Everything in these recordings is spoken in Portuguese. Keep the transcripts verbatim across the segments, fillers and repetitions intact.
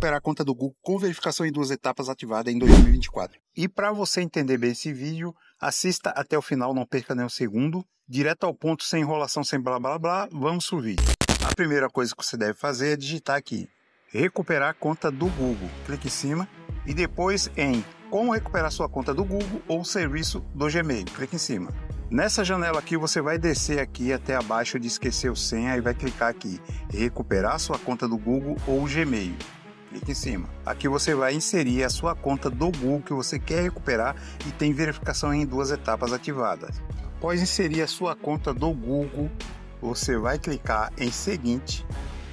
recuperar a conta do Google com verificação em duas etapas ativada em dois mil e vinte e quatro. E para você entender bem esse vídeo, assista até o final, não perca nem um segundo. Direto ao ponto, sem enrolação, sem blá blá blá, vamos pro vídeo. A primeira coisa que você deve fazer é digitar aqui, recuperar a conta do Google. Clique em cima e depois em como recuperar sua conta do Google ou serviço do Gmail. Clique em cima. Nessa janela aqui você vai descer aqui até abaixo de esquecer o senha e vai clicar aqui, recuperar sua conta do Google ou Gmail. Clique em cima. Aqui você vai inserir a sua conta do Google que você quer recuperar e tem verificação em duas etapas ativadas. Após inserir a sua conta do Google, você vai clicar em seguinte.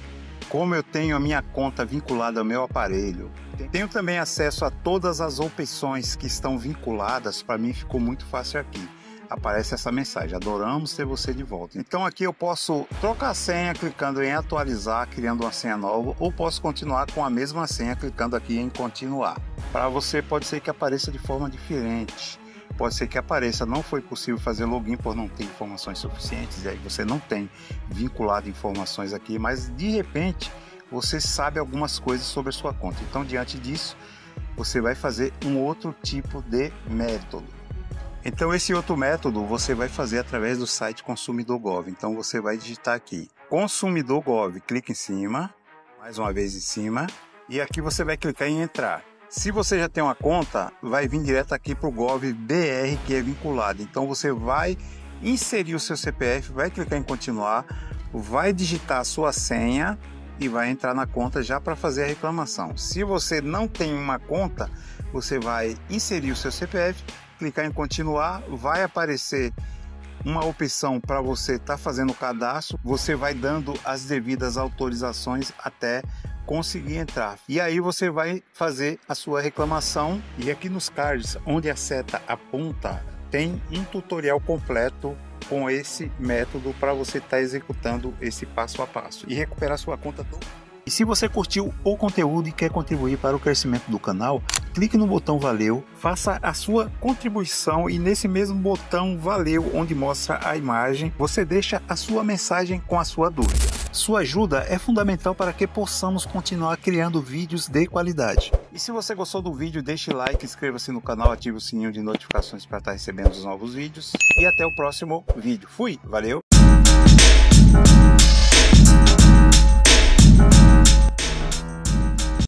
Como eu tenho a minha conta vinculada ao meu aparelho, tenho também acesso a todas as opções que estão vinculadas, para mim ficou muito fácil aqui. Aparece essa mensagem, adoramos ter você de volta. Então aqui eu posso trocar a senha clicando em atualizar, criando uma senha nova, ou posso continuar com a mesma senha clicando aqui em continuar. Para você pode ser que apareça de forma diferente, pode ser que apareça não foi possível fazer login por não ter informações suficientes, e aí você não tem vinculado informações aqui, mas de repente você sabe algumas coisas sobre a sua conta. Então diante disso você vai fazer um outro tipo de método. Então esse outro método você vai fazer através do site Consumidor ponto gov. Então você vai digitar aqui Consumidor ponto gov, clique em cima, mais uma vez em cima, e aqui você vai clicar em entrar. Se você já tem uma conta, vai vir direto aqui para o Gov B R que é vinculado. Então você vai inserir o seu C P F, vai clicar em continuar, vai digitar a sua senha e vai entrar na conta já para fazer a reclamação. Se você não tem uma conta, você vai inserir o seu C P F, clicar em continuar, vai aparecer uma opção para você estar tá fazendo o cadastro, você vai dando as devidas autorizações até conseguir entrar. E aí você vai fazer a sua reclamação, e aqui nos cards, onde a seta aponta, tem um tutorial completo com esse método para você estar tá executando esse passo a passo e recuperar sua conta do... E se você curtiu o conteúdo e quer contribuir para o crescimento do canal, clique no botão valeu, faça a sua contribuição e nesse mesmo botão valeu, onde mostra a imagem, você deixa a sua mensagem com a sua dúvida. Sua ajuda é fundamental para que possamos continuar criando vídeos de qualidade. E se você gostou do vídeo, deixe like, inscreva-se no canal, ative o sininho de notificações para estar recebendo os novos vídeos. E até o próximo vídeo. Fui, valeu!